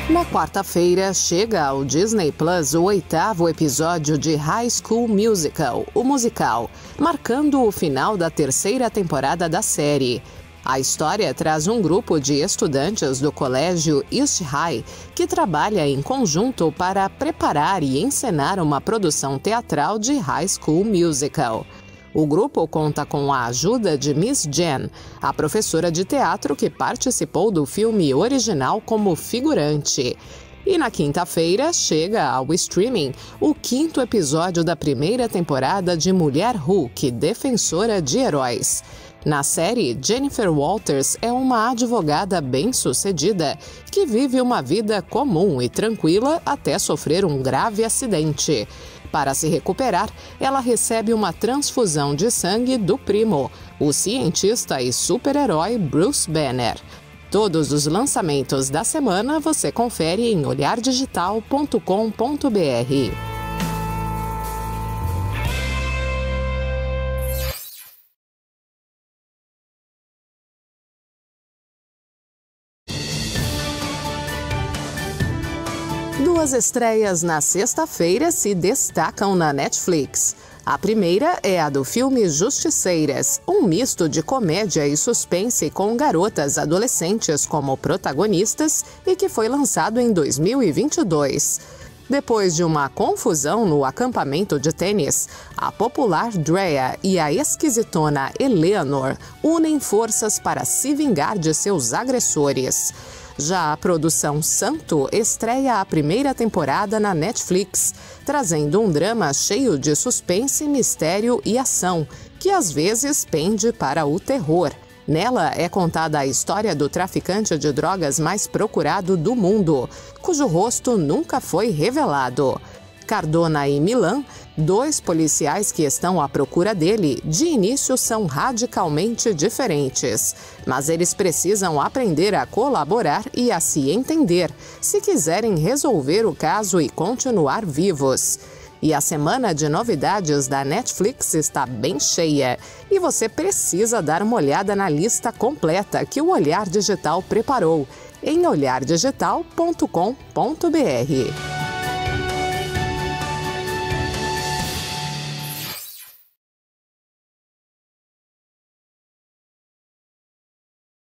Na quarta-feira, chega ao Disney Plus o 8º episódio de High School Musical, o musical, marcando o final da terceira temporada da série. A história traz um grupo de estudantes do colégio East High que trabalha em conjunto para preparar e encenar uma produção teatral de High School Musical. O grupo conta com a ajuda de Miss Jen, a professora de teatro que participou do filme original como figurante. E na quinta-feira chega ao streaming o 5º episódio da primeira temporada de Mulher Hulk, Defensora de Heróis. Na série, Jennifer Walters é uma advogada bem-sucedida que vive uma vida comum e tranquila até sofrer um grave acidente. Para se recuperar, ela recebe uma transfusão de sangue do primo, o cientista e super-herói Bruce Banner. Todos os lançamentos da semana você confere em olhardigital.com.br. Duas estreias na sexta-feira se destacam na Netflix. A primeira é a do filme Justiceiras, um misto de comédia e suspense com garotas adolescentes como protagonistas e que foi lançado em 2022. Depois de uma confusão no acampamento de tênis, a popular Drea e a esquisitona Eleanor unem forças para se vingar de seus agressores. Já a produção Santo estreia a primeira temporada na Netflix, trazendo um drama cheio de suspense, mistério e ação, que às vezes pende para o terror. Nela é contada a história do traficante de drogas mais procurado do mundo, cujo rosto nunca foi revelado. Cardona e Milan, dois policiais que estão à procura dele, de início são radicalmente diferentes. Mas eles precisam aprender a colaborar e a se entender, se quiserem resolver o caso e continuar vivos. E a semana de novidades da Netflix está bem cheia. E você precisa dar uma olhada na lista completa que o Olhar Digital preparou em olhardigital.com.br.